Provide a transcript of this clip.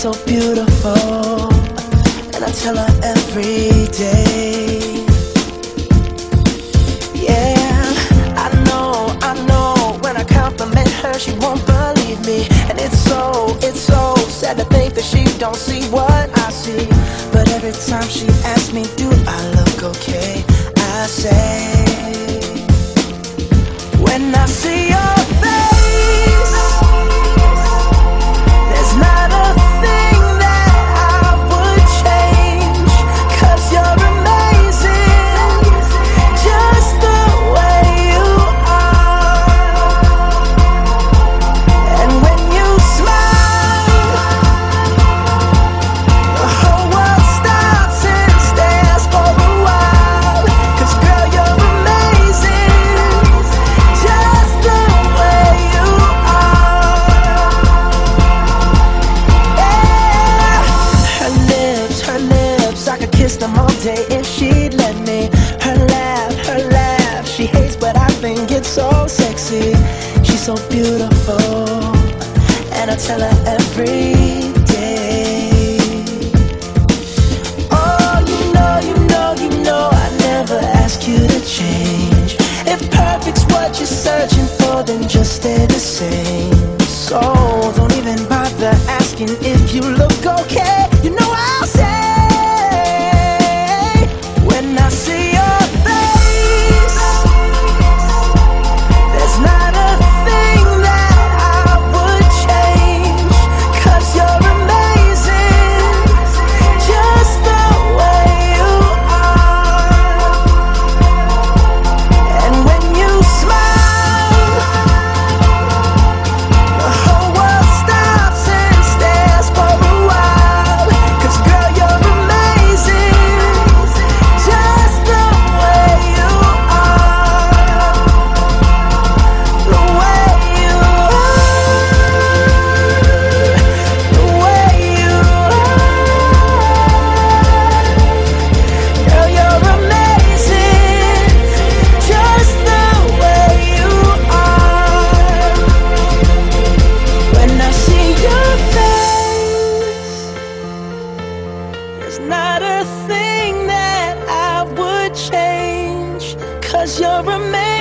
so beautiful, and I tell her every day. Yeah, I know, when I compliment her, she won't believe me. And it's so sad to think that she don't see what I see. But every time she asks me, do I look okay, I say, when I see your face, there's not a thing that I would change, 'cause you're amazing, just the way you are. And when you smile, the whole world stops and stares for a while. 'Cause girl, you're amazing, just the way you are. Yeah. Her lips, I could kiss them all day if she'd let me. Her laugh, she hates but I think it's so sexy. She's so beautiful, and I tell her every day. Oh, you know I never ask you to change. If perfect's what you're searching for, then just stay the same. So don't even bother asking if you look okay. You know I'll say, when I see your face, there's not a thing that I would change, 'cause you're amazing, just the way you are. And when you smile, the whole world stops and stares for a while. 'Cause girl, you're amazing, just the way you are. The way you are, the way you are. Girl, you're amazing, just the way you are. When I see your face, there's not a thing that I would change, 'cause you're amazing.